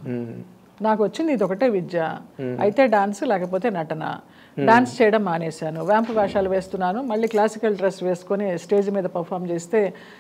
నాకు వచ్చింది ఇది ఒకటే విద్య, అయితే డాన్స్ లేకపోతే నటన. డాన్స్ చేయడం మానేశాను, వ్యాంపు వేషాలు వేస్తున్నాను. మళ్ళీ క్లాసికల్ డ్రెస్ వేసుకొని స్టేజ్ మీద పర్ఫామ్ చేస్తే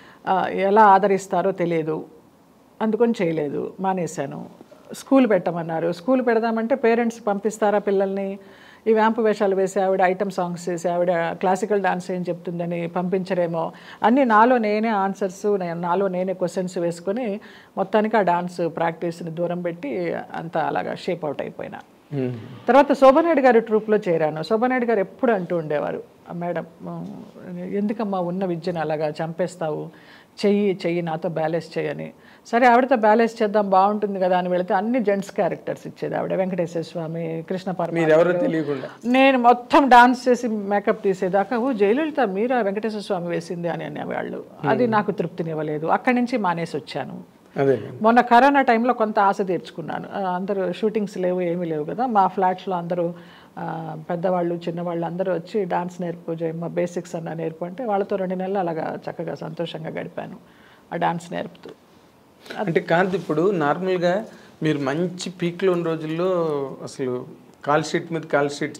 ఎలా ఆదరిస్తారో తెలియదు, అందుకని చేయలేదు, మానేశాను. స్కూల్ పెట్టమన్నారు, స్కూల్ పెడదామంటే పేరెంట్స్ పంపిస్తారా పిల్లల్ని, ఈ వ్యాంపు వేషాలు వేసి ఆవిడ ఐటమ్ సాంగ్స్ చేసి ఆవిడ క్లాసికల్ డాన్స్ ఏం చెప్తుందని పంపించరేమో అన్నీ నాలో నేనే ఆన్సర్స్, నాలో నేనే క్వశ్చన్స్ వేసుకొని మొత్తానికి ఆ డాన్స్ ప్రాక్టీస్ని దూరం పెట్టి అంతా అలాగా షేప్ అవుట్ అయిపోయినా. తర్వాత శోభనాయుడు గారి ట్రూప్లో చేరాను. శోభనాయుడు గారు ఎప్పుడు అంటూ ఉండేవారు, మేడం ఎందుకమ్మా ఉన్న విద్యను అలాగా చంపేస్తావు, చెయ్యి నాతో బ్యాలెన్స్ చేయని. సరే ఆవిడతో బ్యాలెన్స్ చేద్దాం బాగుంటుంది కదా అని వెళితే అన్ని జెంట్స్ క్యారెక్టర్స్ ఇచ్చేది ఆవిడ. వెంకటేశ్వర స్వామి, కృష్ణ పరమాత్మ, నేను మొత్తం డాన్స్ చేసి మేకప్ తీసేదాకా ఓ జయలలిత మీరా వెంకటేశ్వర స్వామి వేసింది అని అనేవాళ్ళు. అది నాకు తృప్తినివ్వలేదు, అక్కడి నుంచి మానేసి వచ్చాను. మొన్న కరోనా టైంలో కొంత ఆశ తీర్చుకున్నాను. అందరూ షూటింగ్స్ లేవు, ఏమీ లేవు కదా, మా ఫ్లాట్స్లో అందరూ పెద్దవాళ్ళు చిన్నవాళ్ళు అందరూ వచ్చి డాన్స్ నేర్పు జయమ్మ, బేసిక్స్ అన్న నేర్పు అంటే వాళ్ళతో 2 నెలలు అలాగా చక్కగా సంతోషంగా గడిపాను ఆ డాన్స్ నేర్పుతూ. అంటే కాంతి ఇప్పుడు నార్మల్గా మీరు మంచి పీక్లో ఉన్న రోజుల్లో అసలు కాల్ షీట్ మీద కాల్ షీట్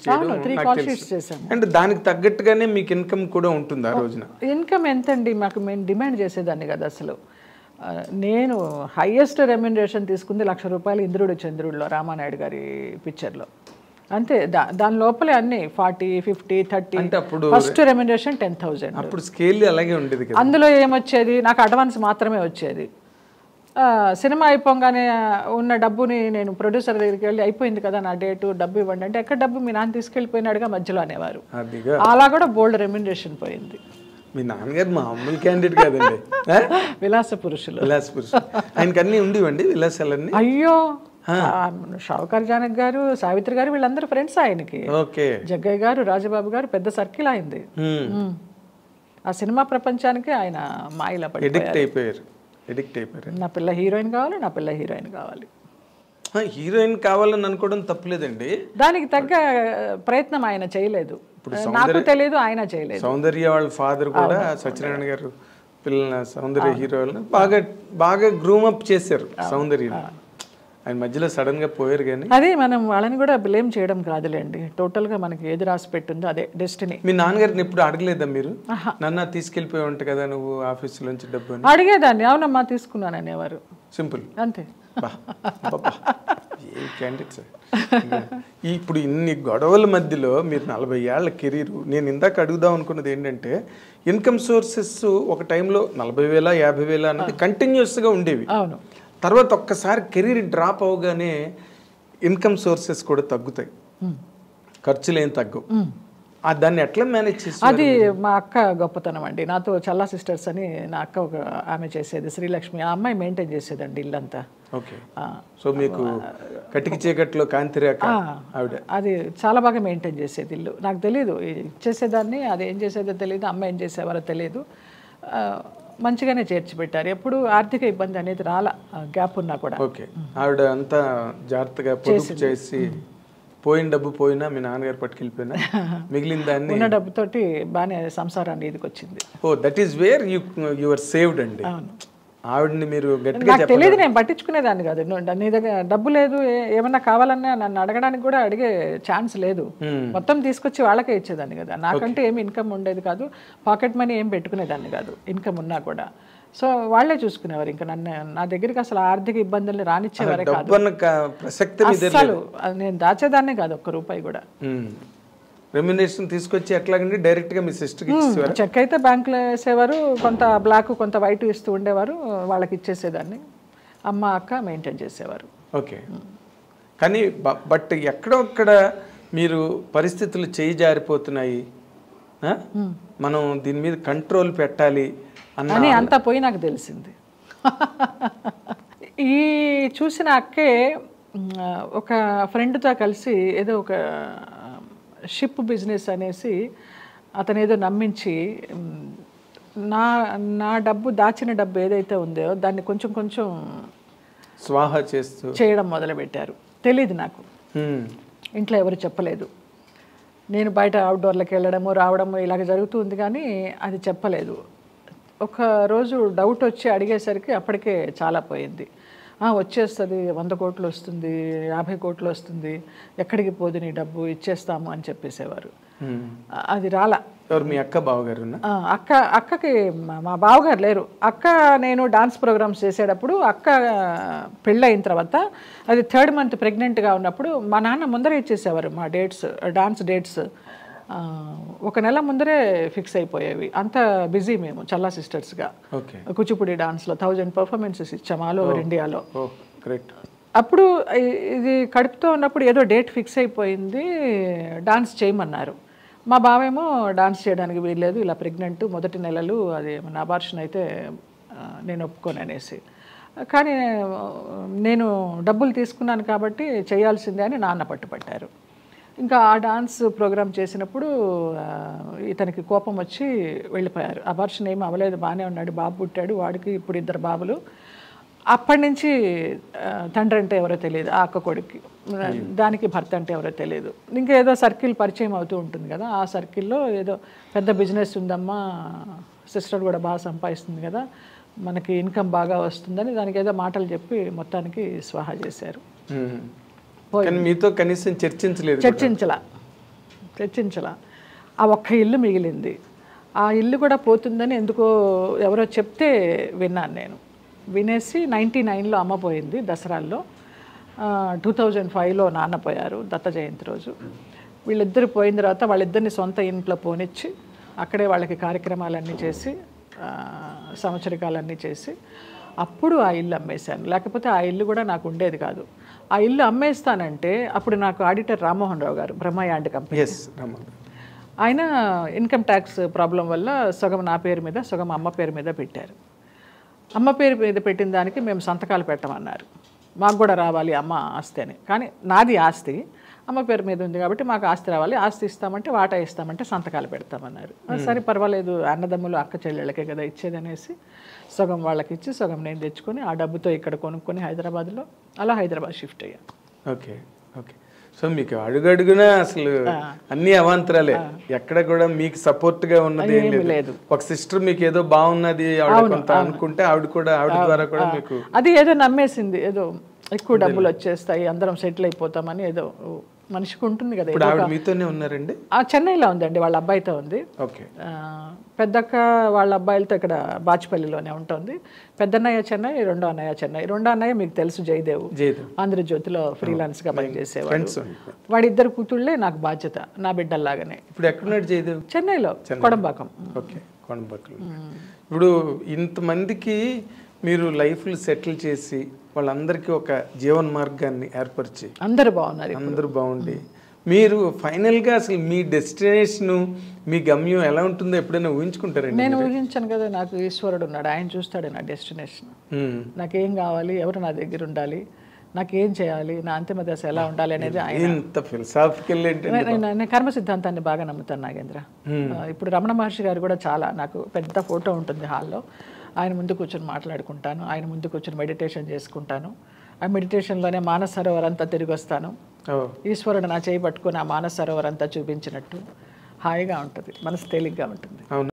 చేయడం అంటే దానికి తగ్గట్టుగానే మీకు ఇన్కమ్ కూడా ఉంటుంది ఆ రోజున. ఇన్కమ్ ఎంతండి మాకు, మేము డిమాండ్ చేసేదాన్ని కదా అసలు. నేను హైయెస్ట్ రెమ్యునరేషన్ తీసుకుంది ₹1,00,000 ఇంద్రుడు చంద్రుడిలో రామానాయుడు గారి పిక్చర్లో, అంతే. దాని లోపలే అన్ని 40, 50, 30. First remuneration 10,000. అప్పుడు స్కేల్ అలాగే ఉండేది. అందులో ఏమొచ్చేది, నాకు అడ్వాన్స్ మాత్రమే వచ్చేది. సినిమా అయిపోగానే ఉన్న డబ్బుని నేను ప్రొడ్యూసర్ దగ్గరికి వెళ్ళి అయిపోయింది కదా నా డేటు, డబ్బు ఇవ్వండి అంటే ఎక్కడ డబ్బు మీ నాన్న తీసుకెళ్ళిపోయినాడుగా మధ్యలో అనేవారు. అలా కూడా బోల్డ్ రెమ్యునరేషన్ పోయింది. మీ నాన్నగారు మామూలు క్యాండిడేట్ కాదండి, విలాస పురుషులు. ఆయనకి అన్నీ ఉండేవండి విలాసాలన్నీ. అయ్యో, షావుకార్ జానక్ గారు, సావిత్రి గారు వీళ్ళందరూ ఫ్రెండ్స్ ఆయనకి. జగ్గయ్య గారు, రాజబాబు గారు, పెద్ద సర్కిల్ అయింది. ఆ సినిమా ప్రపంచానికి ఆయన మాయలా పడిపోయారు. నా పిల్ల హీరోయిన్ కావాలి, నా పిల్ల హీరోయిన్ కావాలి. హీరోయిన్ కావాలని అనుకోవడం తప్పలేదండి, దానికి తగ్గ ప్రయత్నం ఆయన చేయలేదు, నాకు తెలియదు, ఆయన చేయలేదు. సౌందర్య వాళ్ళ ఫాదర్ కూడా సత్యనారాయణ గారు పిల్లల సౌందర్య హీరోలను బాగా బాగా గ్రూమప్ చేశారు సౌందర్య. ఆయన మధ్యలో సడన్ గా పోయారు. కానీ అదే మనం వాళ్ళని కూడా బ్లేమ్ చేయడం కాదులేండి, టోటల్ గా మనకి ఏది రాసి పెట్టిందో అదే డెస్టినీ. మీ నాన్నగారిని ఎప్పుడు అడగలేదా మీరు, నన్ను తీసుకెళ్ళిపోయి ఉంటా కదా నువ్వు ఆఫీస్ నుంచి డబ్బు? అడిగేదాన్ని, అవునమ్మా తీసుకున్నాను అనేవారు, సింపుల్ అంతే. ఇప్పుడు ఇన్ని గొడవల మధ్యలో మీరు 40 ఏళ్ల కెరీర్, నేను ఇందాక అడుగుదాం అనుకున్నది ఏంటంటే ఇన్కమ్ సోర్సెస్ ఒక టైంలో 40,000 50,000 అనేది కంటిన్యూస్గా ఉండేవి. అవును. తర్వాత ఒక్కసారి కెరీర్ డ్రాప్ అవగానే ఇన్కమ్ సోర్సెస్ కూడా తగ్గుతాయి, ఖర్చులు ఏం తగ్గవు. దాన్ని ఎట్లా మేనేజ్ చేస్తారు? అది మా అక్క గొప్పతనం అండి. నాతో చల్లా సిస్టర్స్ అని నా అక్క ఒక ఆమె చేసేది, శ్రీలక్ష్మి. ఆ అమ్మాయి మెయింటైన్ చేసేదండి ఇల్లంతా. ఓకే. సో మీకు కటికి చీకట్లో కాంతిరేఖ ఆవిడ, అది చాలా బాగా మెయింటైన్ చేసేది ఇల్లు. నాకు తెలియదు ఇచ్చేసేదాన్ని, అది ఏం చేసేదో తెలియదు, అమ్మ ఏం చేసేవారో తెలియదు. మంచిగానే చేర్చి పెట్టారు, ఎప్పుడు ఆర్థిక ఇబ్బంది అనేది రాలా, గ్యాప్ ఉన్నా కూడా. ఓకే. ఆవిడ అంతా జాగ్రత్తగా పొదుపు చేసి, పోయిన డబ్బు పోయినా మీ నాన్నగారు పట్టుకెళ్ళిపోయినా మిగిలిన దాన్ని ఉన్న డబ్బుతోటి బాగానే సంసారాన్ని ఇదికి వచ్చింది. Oh that is where you are saved అండి. ఆవిడని మీరు గట్టిగా నాకు తెలియదు, నేను పట్టించుకునేదాన్ని కాదు. నీ దగ్గర డబ్బు లేదు, ఏమన్నా కావాలన్నా నన్ను అడగడానికి కూడా అడిగే ఛాన్స్ లేదు, మొత్తం తీసుకొచ్చి వాళ్ళకే ఇచ్చేదాన్ని కదా. నాకంటే ఏమి ఇన్కమ్ ఉండేది కాదు, పాకెట్ మనీ ఏం పెట్టుకునేదాన్ని కాదు, ఇన్కమ్ ఉన్నా కూడా. సో వాళ్ళే చూసుకునేవారు, ఇంకా నన్ను నా దగ్గరికి అసలు ఆర్థిక ఇబ్బందుల్ని రానిచ్చేవారే కాదు అసలు. నేను దాచేదాన్నే కాదు ₹1 కూడా. రెమ్యునరేషన్ తీసుకొచ్చి ఎట్లాగండి డైరెక్ట్గా మీ సిస్టర్కి ఇచ్చేవారు? చెక్ అయితే బ్యాంకులో వేసేవారు, కొంత బ్లాక్ కొంత వైట్ ఇస్తూ ఉండేవారు, వాళ్ళకి ఇచ్చేసేదాన్ని. అమ్మ అక్క మెయింటైన్ చేసేవారు. ఓకే. కానీ బట్ ఎక్కడొక్కడ మీరు పరిస్థితులు చేయి జారిపోతున్నాయి, మనం దీని మీద కంట్రోల్ పెట్టాలి అని అంతా పోయి నాకు తెలిసింది. ఈ చూసిన అక్కే ఒక ఫ్రెండ్తో కలిసి ఏదో ఒక షిప్ బిజినెస్ అనేసి అతను ఏదో నమ్మించి నా డబ్బు, దాచిన డబ్బు ఏదైతే ఉందో దాన్ని కొంచెం కొంచెం స్వాహా చేయడం మొదలుపెట్టారు. తెలీదు నాకు, ఇంట్లో ఎవరు చెప్పలేదు. నేను బయట అవుట్డోర్లకు వెళ్ళడము రావడము ఇలాగ జరుగుతుంది, కానీ అది చెప్పలేదు. ఒక రోజు డౌట్ వచ్చి అడిగేసరికి అప్పటికే చాలా పోయింది. వచ్చేస్తుంది, 100 కోట్లు వస్తుంది, 50 కోట్లు వస్తుంది, ఎక్కడికి పోదు నీ డబ్బు, ఇచ్చేస్తాము అని చెప్పేసేవారు. అది రాలా. ఎవరు మీ అక్క బావగారు? అక్కకి మా బావగారు లేరు. అక్క నేను డాన్స్ ప్రోగ్రామ్స్ చేసేటప్పుడు అక్క పెళ్ళయిన తర్వాత అది 3rd month ప్రెగ్నెంట్గా ఉన్నప్పుడు మా నాన్న ముందరే ఇచ్చేసేవారు మా డేట్స్, డాన్స్ డేట్స్ 1 నెల ముందరే ఫిక్స్ అయిపోయేవి. అంత బిజీ మేము చల్లా సిస్టర్స్గా కూచిపూడి డాన్స్లో 1000 పర్ఫార్మెన్సెస్ ఇచ్చాము ఆల్ ఓవర్ ఇండియాలో. అప్పుడు ఇది కడుపుతో ఉన్నప్పుడు ఏదో డేట్ ఫిక్స్ అయిపోయింది, డాన్స్ చేయమన్నారు. మా బావేమో డాన్స్ చేయడానికి వీల్లేదు, ఇలా ప్రెగ్నెంట్, మొదటి నెలలు, అది మన అబార్షన్ అయితే నేను ఒప్పుకోను అనేసి. కానీ నేను డబ్బులు తీసుకున్నాను కాబట్టి చేయాల్సిందే అని నాన్న పట్టుపట్టారు. ఇంకా ఆ డాన్స్ ప్రోగ్రామ్ చేసినప్పుడు ఇతనికి కోపం వచ్చి వెళ్ళిపోయారు. అబార్షన్ ఏమీ అవ్వలేదు, బాగానే ఉన్నాడు, బాబు పుట్టాడు, వాడికి ఇప్పుడు 2 బాబులు. అప్పటి నుంచి తండ్రి అంటే ఎవరో తెలియదు ఆ అక్క కొడుక్కి, దానికి భర్త అంటే ఎవరో తెలియదు. ఇంకా ఏదో సర్కిల్ పరిచయం అవుతూ ఉంటుంది కదా, ఆ సర్కిల్లో ఏదో పెద్ద బిజినెస్ ఉందమ్మా, సిస్టర్ కూడా బాగా సంపాదిస్తుంది కదా, మనకి ఇన్కమ్ బాగా వస్తుందని దానికి ఏదో మాటలు చెప్పి మొత్తానికి స్వాహా చేశారు. మీతో కనీసం చర్చించలా. ఆ ఒక్క ఇల్లు మిగిలింది. ఆ ఇల్లు కూడా పోతుందని ఎందుకో ఎవరో చెప్తే విన్నాను నేను. వినేసి 99లో అమ్మ పోయింది దసరాల్లో, 2005లో నాన్న పోయారు దత్త జయంతి రోజు. వీళ్ళిద్దరు పోయిన తర్వాత వాళ్ళిద్దరిని సొంత ఇంట్లో పోనిచ్చి అక్కడే వాళ్ళకి కార్యక్రమాలన్నీ చేసి సంవత్సరికాలన్నీ చేసి అప్పుడు ఆ ఇల్లు అమ్మేశాను. లేకపోతే ఆ ఇల్లు కూడా నాకు ఉండేది కాదు. ఆ ఇల్లు అమ్మేస్తానంటే అప్పుడు నాకు ఆడిటర్ రామ్మోహన్ రావు గారు, బ్రహ్మయాండ్ కంపెనీ, ఆయన ఇన్కమ్ ట్యాక్స్ ప్రాబ్లం వల్ల సగం నా పేరు మీద సగం అమ్మ పేరు మీద పెట్టారు. అమ్మ పేరు మీద పెట్టిన దానికి మేము సంతకాలు పెట్టమన్నారు, మాకు కూడా రావాలి అమ్మ ఆస్తి అని. కానీ నాది ఆస్తి అమ్మ పేరు మీద ఉంది కాబట్టి మాకు ఆస్తి రావాలి, ఆస్తి ఇస్తామంటే వాటా ఇస్తామంటే సంతకాలు పెడతామన్నారు. సరే పర్వాలేదు, అన్నదమ్ములు అక్క చెల్లెళ్ళకే కదా ఇచ్చేది అనేసి సగం వాళ్ళకి ఇచ్చి సగం నేను తెచ్చుకొని ఆ డబ్బుతో ఇక్కడ కొనుక్కొని హైదరాబాద్లో అలా హైదరాబాద్ షిఫ్ట్ అయ్యాను. ఓకే. సో మీకు అడుగడుగునా అసలు అన్ని అవాంతరాలే, ఎక్కడ కూడా మీకు సపోర్ట్గా ఉన్నది ఏం లేదు. ఒక సిస్టర్ మీకు ఏదో బాగున్నది అనుకుంటే ఆవిడ ద్వారా కూడా మీకు అది ఏదో నమ్మేసింది, ఏదో ఎక్కువ డబ్బులు వచ్చేస్తాయి, అందరం సెటిల్ అయిపోతామని ఏదో మనిషికి ఉంటుంది కదా. ఆవిడ మీతోనే ఉన్నారండి? చెన్నైలో ఉందండి, వాళ్ళ అబ్బాయితో ఉంది. పెద్దక్క వాళ్ళ అబ్బాయిలతో ఇక్కడ బాచిపల్లిలోనే ఉంటుంది. పెద్దన్నయ్య చెన్నై, రెండో అన్నయ్య చెన్నై. రెండో అన్నయ్య మీకు తెలుసు, జయదేవ్, ఆంధ్రజ్యోతిలో ఫ్రీలాన్స్గా పనిచేసేవాడు. వాడిద్దరు కూతుళ్ళే నాకు బాధ్యత, నా బిడ్డల్లాగానే. ఇప్పుడు ఎక్కడున్నాడు జయదేవ్? చెన్నైలో, కొడంబాకం. ఇప్పుడు ఇంతమందికి మీరు లైఫ్లు సెటిల్ చేసి వాళ్ళందరికీ ఒక జీవన మార్గాన్ని ఏర్పరిచి అందరూ బాగుండి మీరు ఫైనల్గా అసలు మీ డెస్టినేషన్, మీ గమ్యం ఎలా ఉంటుందో ఎప్పుడైనా ఊహించుకుంటారండి? నేను ఊహించాను కదా, నాకు ఈశ్వరుడు ఉన్నాడు, ఆయన చూస్తాడు నా డెస్టినేషన్. నాకేం కావాలి, ఎవరు నా దగ్గర ఉండాలి, నాకేం చేయాలి, నా అంతిమ దశ ఎలా ఉండాలి అనేది నేను కర్మ సిద్ధాంతాన్ని బాగా నమ్ముతాను నాగేంద్ర. ఇప్పుడు రమణ మహర్షి గారు కూడా చాలా, నాకు పెద్ద ఫోటో ఉంటుంది హాల్లో, ఆయన ముందు కూర్చొని మాట్లాడుకుంటాను, ఆయన ముందు కూర్చొని మెడిటేషన్ చేసుకుంటాను. ఆ మెడిటేషన్లోనే మానస సరోవర్ అంతా తిరిగి వస్తాను. ఈశ్వరుడు నా చేయి పట్టుకుని ఆ మానస సరోవర్ అంతా చూపించినట్టు హాయిగా ఉంటుంది, మనసు తేలిగ్గా ఉంటుంది.